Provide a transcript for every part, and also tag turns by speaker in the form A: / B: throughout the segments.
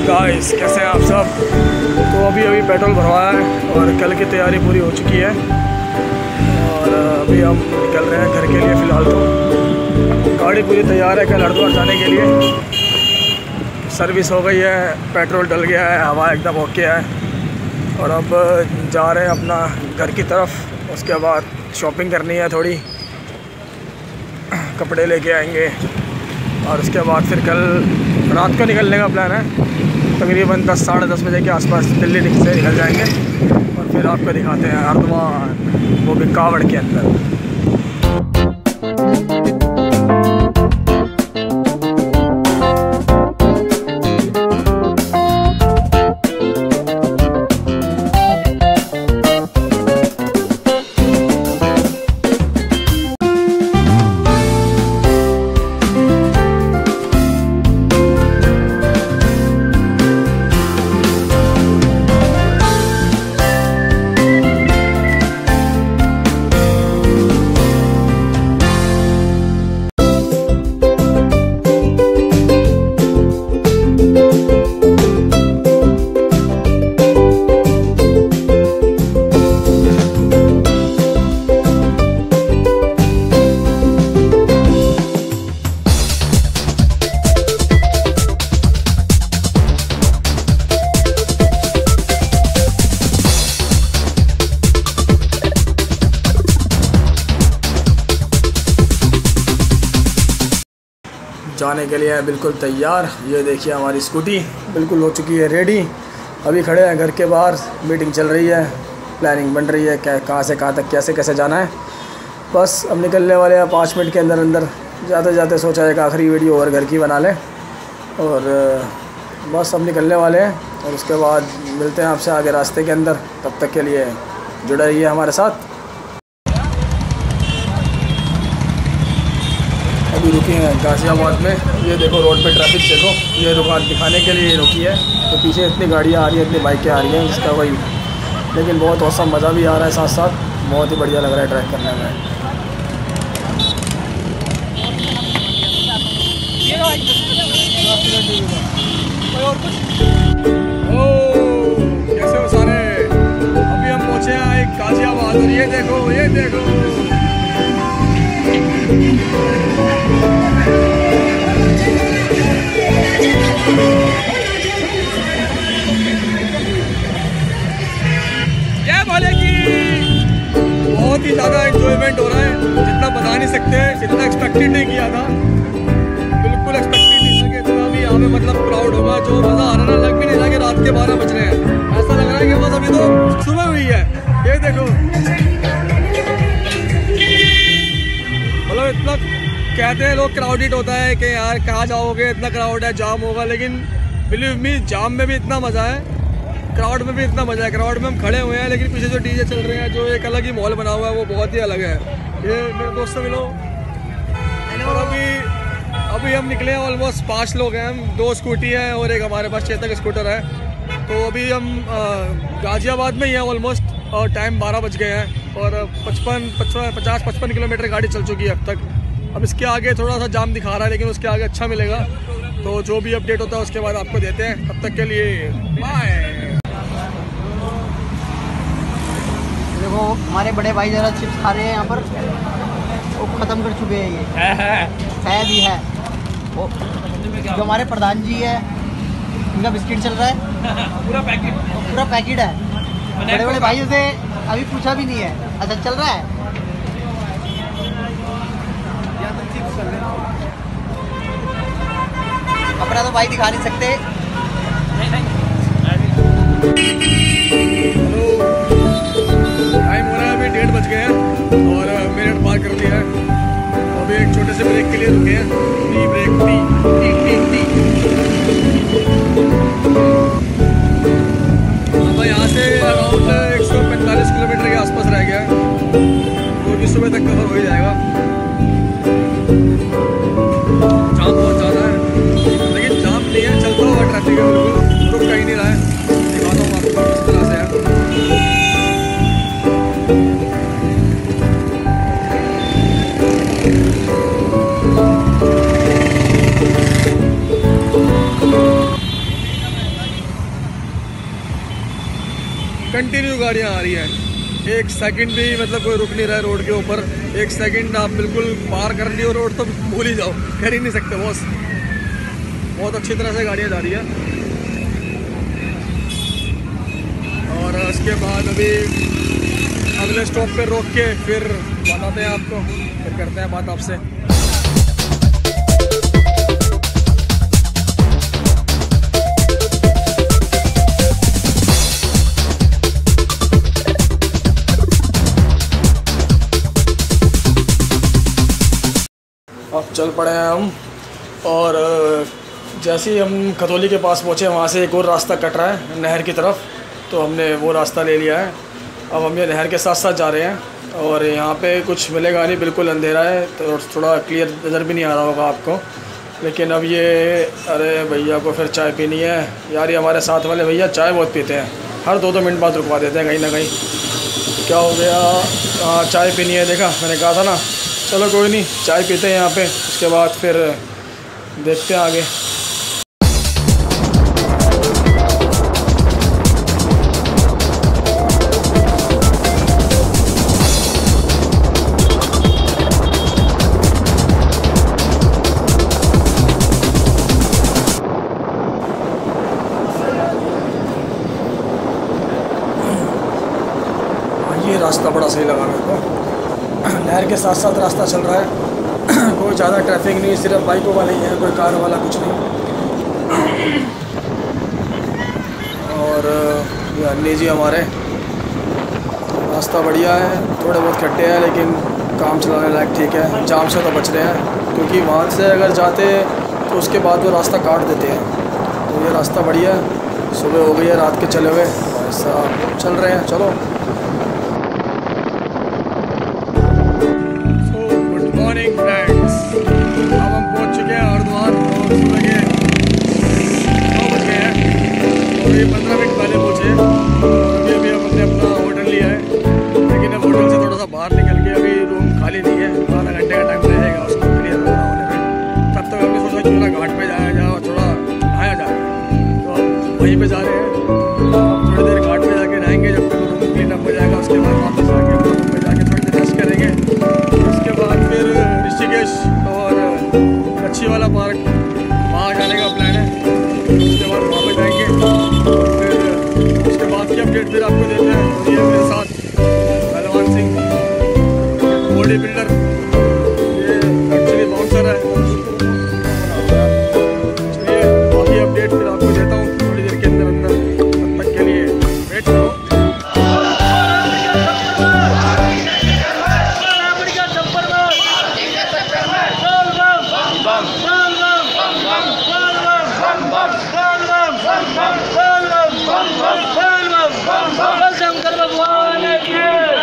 A: Guys कैसे हैं आप सब। तो अभी पेट्रोल भरवाया है और कल की तैयारी पूरी हो चुकी है और अभी हम निकल रहे हैं घर के लिए। फ़िलहाल तो गाड़ी पूरी तैयार है कल हरिद्वार जाने के लिए। सर्विस हो गई है, पेट्रोल डल गया है, हवा एकदम ओके है और अब जा रहे हैं अपना घर की तरफ। उसके बाद शॉपिंग करनी है, थोड़ी कपड़े लेके आएंगे और उसके बाद फिर कल रात को निकलने का प्लान है। तकरीबन 10 साढ़े 10 बजे के आसपास दिल्ली से निकल जाएंगे और फिर आपको दिखाते हैं हरिद्वार, वो भी कावड़ के अंदर। जाने के लिए बिल्कुल तैयार। ये देखिए हमारी स्कूटी बिल्कुल हो चुकी है रेडी। अभी खड़े हैं घर के बाहर, मीटिंग चल रही है, प्लानिंग बन रही है कहाँ से कहाँ तक कैसे कैसे जाना है। बस अब निकलने वाले हैं 5 मिनट के अंदर अंदर। जाते जाते सोचा एक आखिरी वीडियो और घर की बना लें और बस अब निकलने वाले हैं और उसके बाद मिलते हैं आपसे आगे रास्ते के अंदर। तब तक के लिए जुड़े रहिए हमारे साथ। अभी रुके हैं गाज़ियाबाद में। ये देखो रोड पे ट्रैफिक देखो, ये दुकान दिखाने के लिए रुकी है। तो पीछे इतनी गाड़ियाँ आ रही हैं, इतनी बाइकें आ रही हैं, जिसका कोई लेकिन बहुत औसम मज़ा भी आ रहा है, साथ साथ बहुत ही बढ़िया लग रहा है ड्राइव करने में। कैसे हो सारे। अभी हम पहुँचे हैं गाज़ियाबाद और ये देखो क्या बोले कि बहुत ही ज़्यादा एंजॉयमेंट हो रहा है, जितना बता नहीं सकते, जितना एक्सपेक्टेड नहीं किया था। बिल्कुल एक्सपेक्टेड नहीं था कि इतना भी यहाँ पे मतलब क्राउड होगा। जो मज़ा आ रहा है, लग भी नहीं रहा कि रात के 12 बज रहे हैं। ऐसा लग रहा है कि बस अभी तो सुबह हुई है। ये देखो मतलब इतना कहते हैं लोग क्राउडेड होता है कि यार कहाँ जाओगे, इतना क्राउड है, जाम होगा, लेकिन बिलीव मी जाम में भी इतना मज़ा है, क्राउड में भी इतना मज़ा है। क्राउड में हम खड़े हुए हैं लेकिन पीछे जो डीजे चल रहे हैं, जो एक अलग ही माहौल बना हुआ है, वो बहुत ही अलग है। ये मेरे दोस्त से मिलो। और अभी हम निकले हैं, ऑलमोस्ट 5 लोग हैं हम। 2 स्कूटी है और एक हमारे पास चेतक स्कूटर है। तो अभी हम गाज़ियाबाद में ही हैं ऑलमोस्ट और टाइम 12 बज गए हैं और 50-55 किलोमीटर गाड़ी चल चुकी है अब तक। अब इसके आगे थोड़ा सा जाम दिखा रहा है लेकिन उसके आगे अच्छा मिलेगा। तो जो भी अपडेट होता है उसके बाद आपको देते हैं। तब तक के लिए बाय।
B: देखो हमारे बड़े भाई ज़रा चिप्स खा रहे हैं यहाँ पर, वो ख़त्म कर चुके हैं। ये है भी है वो जो हमारे प्रधान जी है, इनका बिस्किट चल रहा है पूरा पैकेट है। बड़े बड़े भाइयों से अभी पूछा भी नहीं है। अच्छा चल रहा है। अपना तो भाई दिखा नहीं सकते।
A: टाइम हो रहा है, अभी 1:30 बज गए हैं और मिनट पार कर दिया है। अभी एक छोटे से ब्रेक के लिए रुके हैं। Tea break, tea. अब यहाँ से अराउंड 145 किलोमीटर के आसपास रह गया है, वो भी सुबह तक कवर हो ही जाएगा। जाम बहुत ज़्यादा है लेकिन जाम नहीं है, चलता हुआ ट्रैफिक है, बिल्कुल रुक कहीं नहीं रहा है। दिखाता हूँ आपको किस तरह से है। कंटिन्यू गाड़ियाँ आ रही हैं, एक सेकंड भी मतलब कोई रुक नहीं रहा है रोड के ऊपर। एक सेकंड आप बिल्कुल पार कर लियो रोड तो भूल ही जाओ, कर ही नहीं सकते बॉस। बहुत अच्छी तरह से गाड़ियाँ जा रही है। और उसके बाद अभी अगले स्टॉप पे रोक के फिर बताते हैं आपको, फिर करते हैं बात आपसे। अब चल पड़े हैं हम, और जैसे ही हम खतौली के पास पहुँचे वहाँ से एक और रास्ता कट रहा है नहर की तरफ, तो हमने वो रास्ता ले लिया है। अब हम ये नहर के साथ साथ जा रहे हैं, और यहाँ पे कुछ मिलेगा नहीं, बिल्कुल अंधेरा है तो थोड़ा क्लियर नज़र भी नहीं आ रहा होगा आपको। लेकिन अब ये, अरे भैया को फिर चाय पीनी है यार। ये हमारे साथ वाले भैया चाय बहुत पीते हैं, हर 2-2 मिनट बाद रुकवा देते हैं कहीं ना कहीं। क्या हो गया? हाँ चाय पीनी है, देखा मैंने कहा था ना। चलो कोई नहीं, चाय पीते हैं यहाँ पे, उसके बाद फिर देखते हैं आगे। ये रास्ता बड़ा सही लगा मेरे को, नहर के साथ साथ रास्ता चल रहा है। कोई ज़्यादा ट्रैफिक नहीं, सिर्फ बाइकों वाले ही हैं, कोई कार वाला कुछ नहीं। और ये अन्नी जी हमारे, रास्ता बढ़िया है, थोड़े बहुत खड्डे हैं लेकिन काम चलाने लायक ठीक है। जाम से तो बच रहे हैं, क्योंकि वहाँ से अगर जाते तो उसके बाद वो रास्ता काट देते हैं। तो ये रास्ता बढ़िया है। सुबह हो गई है, रात के चले हुए ऐसा चल रहे हैं। चलो फ्रेंड्स, अब हम पहुंच चुके हैं हरिद्वार, और सुबह के 9 बज गए हैं, और ये 15 मिनट पहले पहुँचे। अभी हमने अपना होटल लिया है, लेकिन अब होटल से थोड़ा सा बाहर निकल के अभी रूम खाली नहीं है, आधा घंटे का टाइम लगेगा उसको क्लियर होने में। तब तक हमने सोचा थोड़ा घाट पे जाया जाए और थोड़ा नहाया जाए, तो अब वहीं पे जा रहे हैं। थोड़ी देर घाट पे जाके नहाएंगे, जब तक रूम क्लीन अप हो जाएगा उसके बाद वापस आके रूम पे जाके थोड़ी देर रेस्ट करेंगे। उसके बाद फिर ऋषिकेश और कच्छी वाला पार्क, वहाँ जाने का प्लान है। उसके बाद वहाँ पे जाएंगे, और फिर उसके बाद की अपडेट फिर आपको देते हैं। और ये मेरे साथ पहलवान सिंह, बॉडी बिल्डर, ये एक्चुअली बाउंसर है। चलिए बाकी अपडेट फिर आपको देता हूँ थोड़ी देर के अंदर अंदर, तब तक के लिए वेट करो।
C: शंकर भगवान की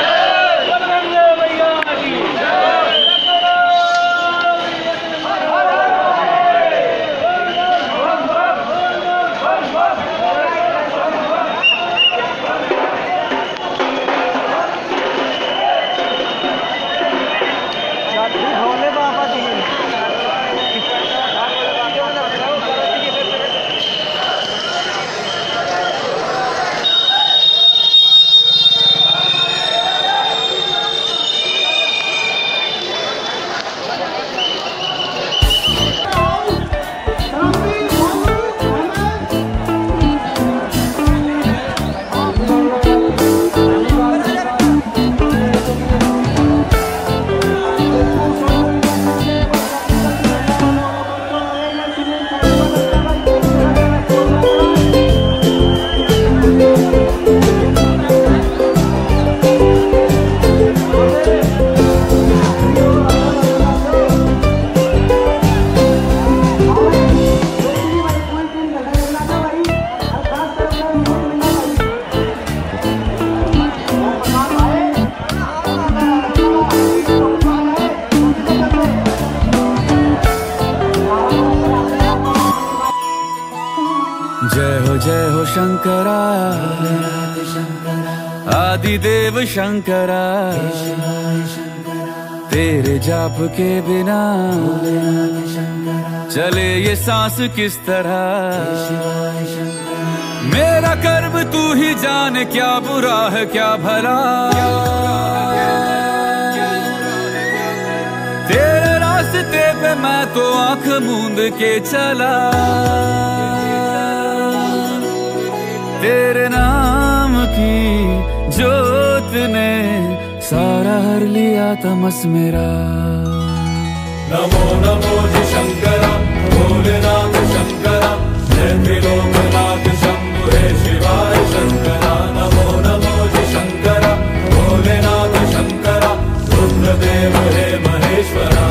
D: जय हो शंकरा आदिदेव शंकरा, तेरे जाप के बिना चले ये सांस किस तरह। मेरा कर्म तू ही जाने, क्या बुरा है क्या भला। तेरे रास्ते पे मैं तो आंख मूंद के चला, तेरे नाम की जोत ने सारा हर लिया तमस मेरा। नमो नमो जी शंकरा, भोलेनाथ शंकरा, जय त्रिलोकनाथ शंभु हे शिवाय शंकरा। नमो नमो जी शंकरा, भोलेनाथ शंकरा, रुद्रदेव हे महेश्वरा।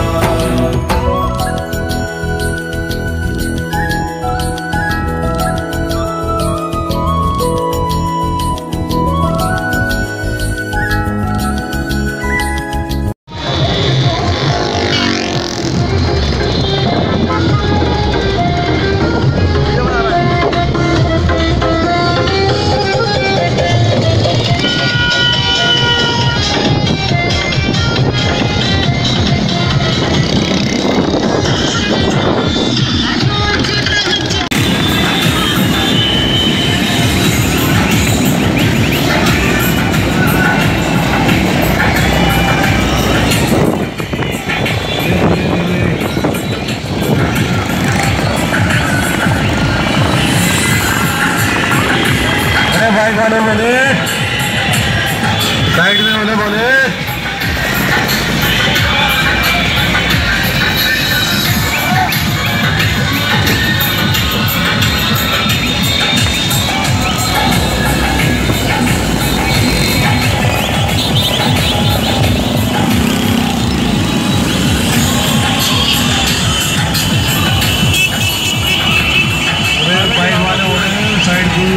E: साइड में बोले बोले बाइक वाले हो रहे हैं साइड को।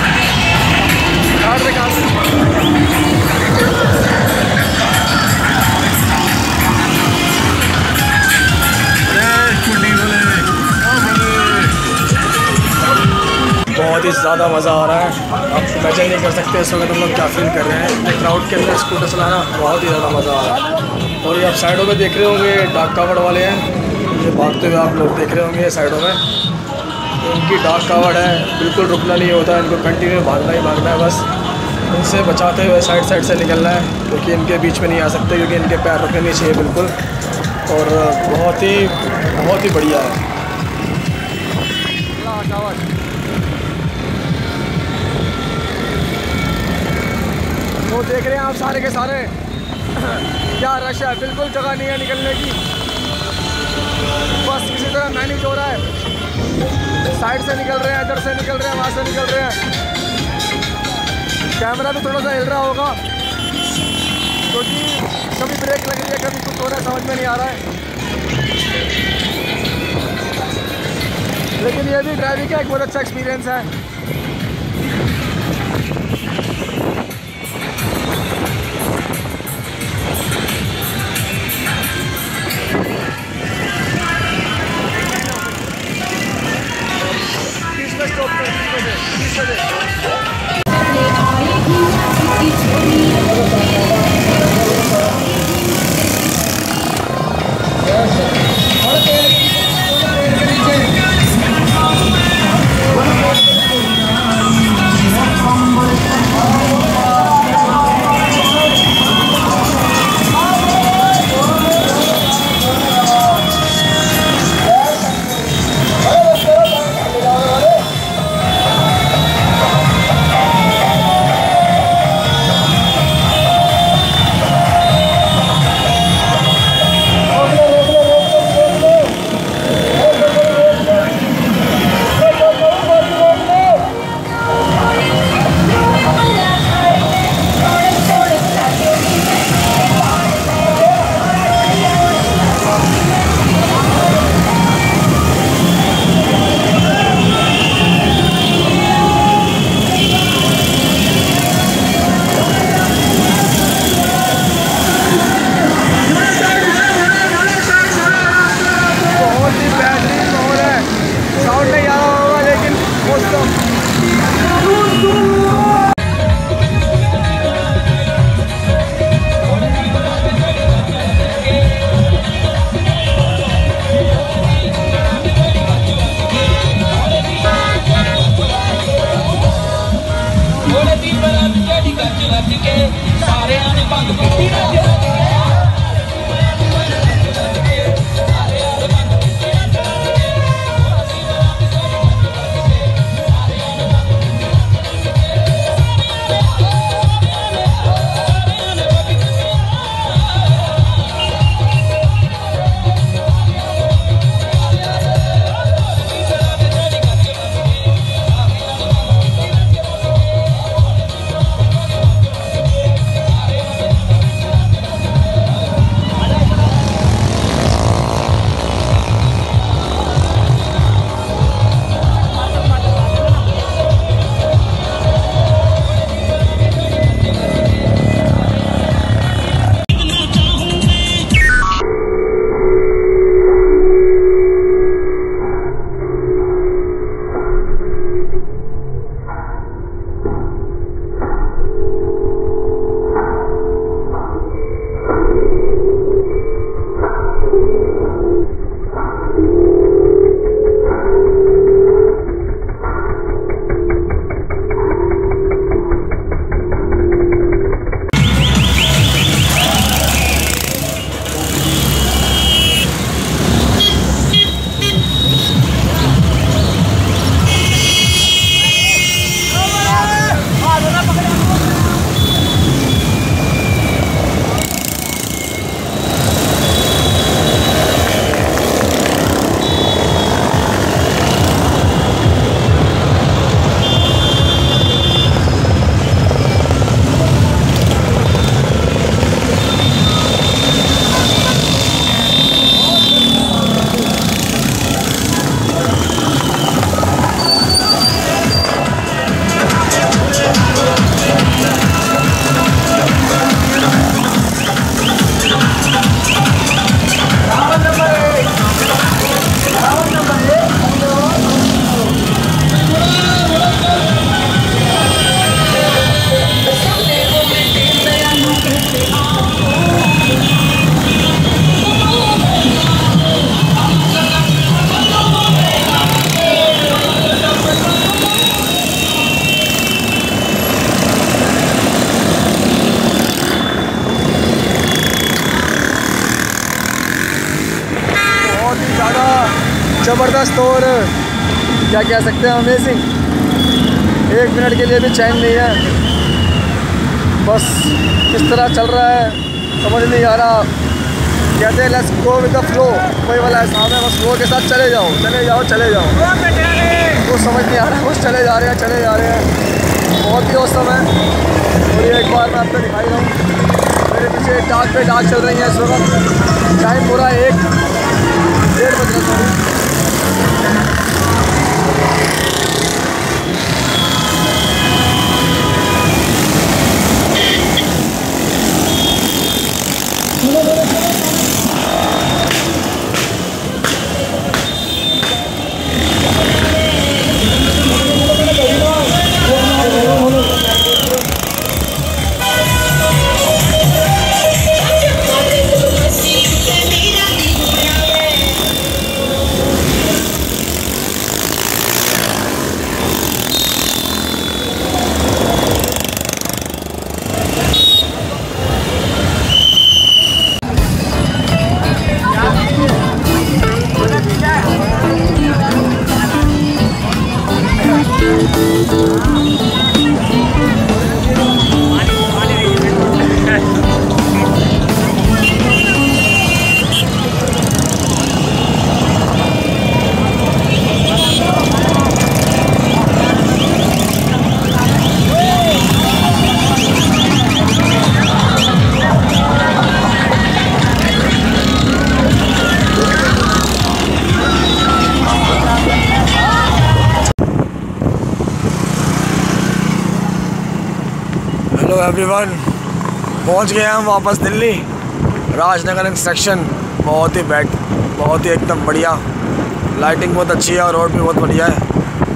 A: बहुत ही ज़्यादा मज़ा आ रहा है, आप इमेजिन नहीं कर सकते इस वक्त हम लोग क्या फील कर रहे हैं। क्राउड के अंदर स्कूटर चलाना बहुत ही ज़्यादा मज़ा आ रहा है। और ये आप साइडों में देख रहे होंगे डाक कावड़ वाले हैं, ये भागते हुए आप लोग देख रहे होंगे साइडों में। इनकी डाक कावड़ है, बिल्कुल रुकना नहीं होता, इनको कंटिन्यू भागना ही भागना है बस। इनसे बचाते हुए साइड साइड से निकलना है, क्योंकि इनके बीच में नहीं आ सकते, क्योंकि इनके पैर रुकने नहीं चाहिए बिल्कुल। और बहुत ही बढ़िया है। वो देख रहे हैं आप सारे के सारे क्या रश है, बिल्कुल जगह नहीं है निकलने की, बस किसी तरह मैनेज हो रहा है। साइड से निकल रहे हैं, इधर से निकल रहे हैं, वहाँ से निकल रहे हैं। कैमरा भी थोड़ा सा हिल रहा होगा, क्योंकि कभी ब्रेक लग रही है, कभी कुछ हो रहा है, समझ में नहीं आ रहा है। लेकिन ये भी ड्राइविंग का एक बहुत अच्छा एक्सपीरियंस है। ज़बरदस्त और क्या कह सकते हैं अमेजिंग। 1 मिनट के लिए भी चैन नहीं है, बस किस तरह चल रहा है समझ नहीं आ रहा। कहते हैं let's go with the flow, कोई वाला हिसाब है, बस फ्लो के साथ चले जाओ चले जाओ चले जाओ। कुछ समझ नहीं आ रहा है, बस चले जा रहे हैं चले जा रहे हैं। बहुत ही औसम है। और ये एक बार मैं आपको दिखाई रहा हूँ, मेरे पीछे डाक पे डाक चल रही है इस वक्त। टाइम पूरा 1-1:30 बज रहा है। हेलो एवरीवन, पहुंच गए हम वापस दिल्ली। राजनगर सेक्शन बहुत ही एकदम बढ़िया, लाइटिंग बहुत अच्छी है और रोड भी बहुत बढ़िया है।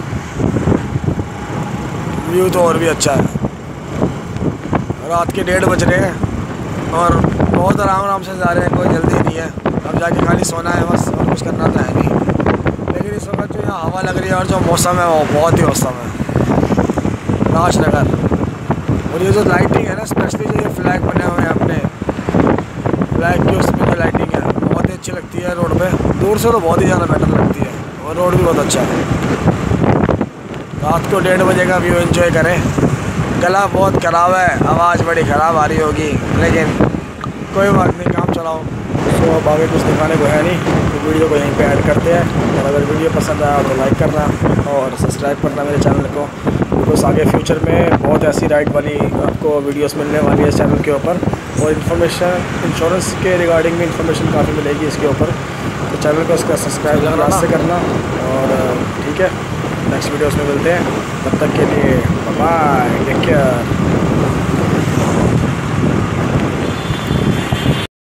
A: व्यू तो और भी अच्छा है। रात के 1:30 बज रहे हैं और बहुत आराम से जा रहे हैं, कोई जल्दी नहीं है। अब जाके खाली सोना है बस, और कुछ करना तो है नहीं। लेकिन इस वक्त जो यहाँ हवा लग रही है और जो मौसम है वो बहुत ही औसम है। राजनगर और ये जो लाइटिंग है ना, स्पेशली जो ये फ्लैग बने हुए हैं अपने फ्लैग की, उसमें जो लाइटिंग है बहुत ही अच्छी लगती है रोड पे। दूर से तो बहुत ही ज़्यादा बेटर लगती है और रोड भी बहुत अच्छा है। रात को 1:30 बजे का व्यू एंजॉय करें। गला बहुत ख़राब है, आवाज़ बड़ी ख़राब आ रही होगी, लेकिन कोई बात नहीं, काम चलाओ। तो अब आगे कुछ दिखाने को है नहीं, तो वीडियो को यहीं पे ऐड करते हैं। और अगर वीडियो पसंद आया तो लाइक करना और सब्सक्राइब करना मेरे चैनल को, बिकॉज आगे फ्यूचर में बहुत ऐसी राइड वाली आपको वीडियोस मिलने वाली है इस चैनल के ऊपर, और इन्फॉर्मेशन इंश्योरेंस के रिगार्डिंग भी इन्फॉर्मेशन काफ़ी मिलेगी इसके ऊपर। तो चैनल को उसका सब्सक्राइब लास्ट से करना। और ठीक है, नेक्स्ट वीडियोस में मिलते हैं, तब तक के लिए बाय, टेक केयर।